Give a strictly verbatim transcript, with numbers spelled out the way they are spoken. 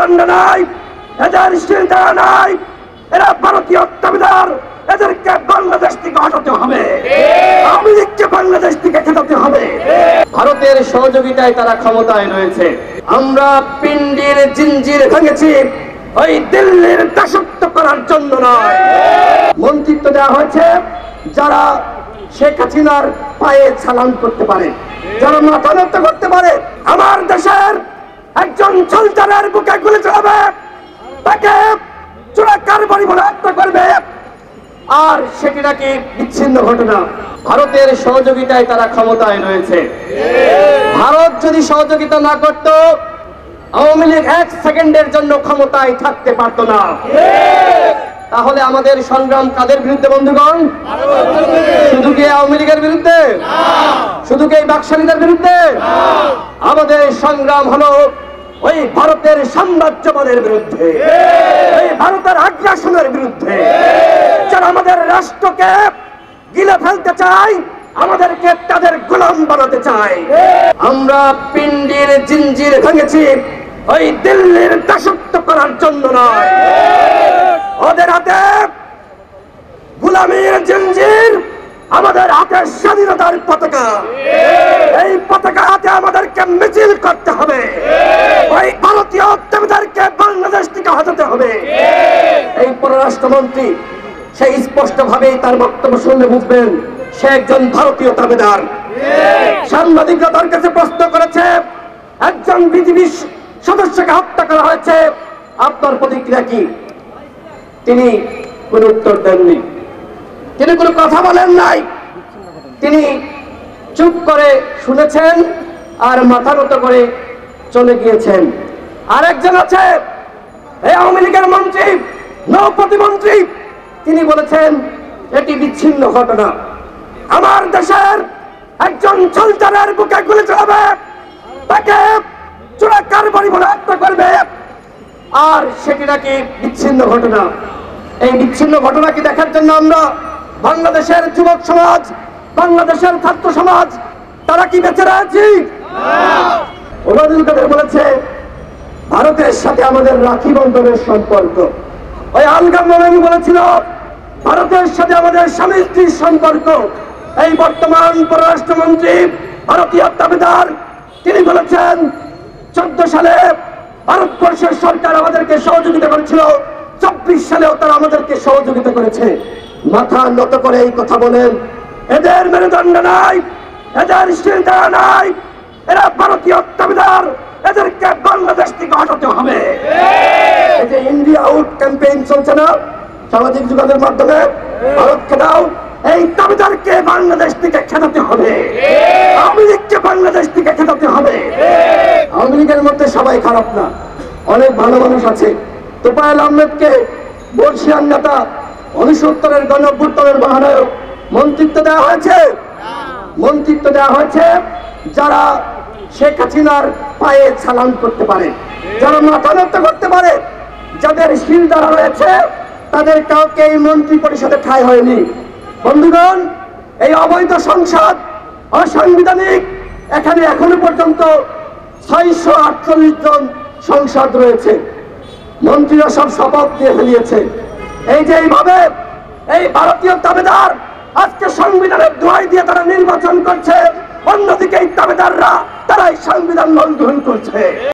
মেরুদণ্ড নাই, এদের চিন্তা নাই, এরা ভারতীয় দাবিদার, এদেরকে বাংলাদেশ থেকে হটাতে হবে, আওয়ামী লীগকে বাংলাদেশ থেকে খেতাতে হবে। ভারতের সহযোগিতায় তারা ক্ষমতায় রয়েছে। আমরা পিন্ডির জিঞ্জির ভেঙেছি ওই দিল্লির দাসত্ব করার জন্য নয়। মন্ত্রিত্ব দেওয়া হয়েছে যারা শেখ হাসিনার পায়ে ছালান করতে পারে, যারা মাথা নত করতে পারে। আমার দেশের একজন সন্তানের বুকে গুলি চালাবে, তাকে চোরা কারবারি বলে হত্যা করবে, আর সেটি নাকি বিচ্ছিন্ন ঘটনা। ভারতের সহযোগিতায় তারা ক্ষমতায় রয়েছে। ভারত যদি সহযোগিতা না করত, আওয়ামী লীগ এক সেকেন্ডের জন্য ক্ষমতায় থাকতে পারত না। তাহলে আমাদের সংগ্রাম কাদের বিরুদ্ধে বন্ধুগণ? শুধু কি আওয়ামী লীগের বিরুদ্ধে? শুধু কি বাকশালীদের বিরুদ্ধে? আমাদের সংগ্রাম হলো ওই ভারতের সাম্রাজ্যবাদের বিরুদ্ধে, ওই ভারতের আগ্রাসনের বিরুদ্ধে, যারা আমাদের রাষ্ট্রকে গিলে ফেলতে চায়, আমাদেরকে তাদের গোলাম বানাতে চায়। আমরা পিন্ডির জিঞ্জির ভেঙেছি ওই দিল্লির দাসত্ব করার জন্য নয়। ওদের হাতে গোলামীর জিঞ্জির, আমাদের হাতে স্বাধীনতার পতাকা। এই পতাকা হাতে আমাদেরকে মিছিল করতে হবে, ওই ভারতীয় দাবিদারকে বাংলাদেশ থেকে হটাতে হবে। এই পররাষ্ট্রমন্ত্রী সেই স্পষ্ট ভাবেই তার বক্তব্য শুনলে বুঝবেন সে একজন ভারতীয় দাবিদার। সাংবাদিকরা তার কাছে প্রশ্ন করেছে, একজন বিজিবি সদস্যকে হত্যা করা হয়েছে, আপনার প্রতিক্রিয়া কি? তিনি কোনো উত্তর দেননি, তিনি কোনো কথা বলেন নাই। তিনি চুপ করে শুনেছেন আর মাথা নত করে চলে গিয়েছেন। আর একজন আছে এই আওয়ামী লীগের মন্ত্রী, নৌ প্রতিমন্ত্রী, তিনি বলেছেন এটি বিচ্ছিন্ন ঘটনা। আমার দেশের একজন সন্তানের বুকে গুলি চালাবে, তাকে চোরা কারবারি বলে হত্যা করবে, আর সেটি নাকি বিচ্ছিন্ন ঘটনা। এই বিচ্ছিন্ন ঘটনাকে দেখার জন্য আমরা বাংলাদেশের যুবক সমাজ, বাংলাদেশের ছাত্র সমাজ, তারা কি বেঁচে রয়েছি? ওবায়দুল কাদের বলেছে ভারতের সাথে আমাদের রাখি বন্ধনের সম্পর্ক। ওই আলগাম মোমেন বলেছিল ভারতের সাথে আমাদের স্বামী স্ত্রীর সম্পর্ক। এই বর্তমান পররাষ্ট্রমন্ত্রী ভারতীয় দাবিদার, তিনি বলেছেন চোদ্দ সালে ভারতবর্ষের সরকার আমাদেরকে সহযোগিতা করেছিল, চব্বিশ সালেও তারা আমাদেরকে সহযোগিতা করেছে। মাথা নত করে এই কথা বলেন, এদের মেরুদণ্ড নাই, এদের চিন্তা নাই, এরা ভারতীয় দাবিদার, এদেরকে বাংলাদেশ থেকে হটাতে হবে। এই যে ইন্ডিয়া আউট ক্যাম্পেইন চলছে না সামাজিক যোগাযোগের মাধ্যমে, ভারতকে দাও, এই দাবিদারকে বাংলাদেশ থেকে খেতাতে হবে, আওয়ামী লীগকে বাংলাদেশ থেকে খেতাতে হবে। আওয়ামী লীগের মধ্যে সবাই খারাপ না, অনেক ভালো মানুষ আছে। তোফায়েল আহমেদকে বর্ষিয়ান নেতা, উনসত্তরের গণ অভ্যুত্থানের মহানায়ক, মন্ত্রিত্ব দেওয়া হয়েছে। মন্ত্রিত্ব দেওয়া হয়েছে যারা শেখ হাসিনার পায়ে ছালান করতে পারে, যারা মাথা নত করতে পারে, যাদের শিল দ্বারা রয়েছে, তাদের কাউকে এই মন্ত্রী পরিষদে ঠাঁই হয়নি। বন্ধুগণ, এই অবৈধ সংসদ অসাংবিধানিক, এখানে এখনো পর্যন্ত ছয়শো আটচল্লিশ জন সংসদ রয়েছে, মন্ত্রীরা সব শপথ দিয়ে ফেলিয়েছে। এই যে এইভাবে এই ভারতীয় দাবিদার আজকে সংবিধানের দোহাই দিয়ে তারা নির্বাচন করছে, অন্যদিকে এই দাবিদাররা তারা এই সংবিধান লঙ্ঘন করছে।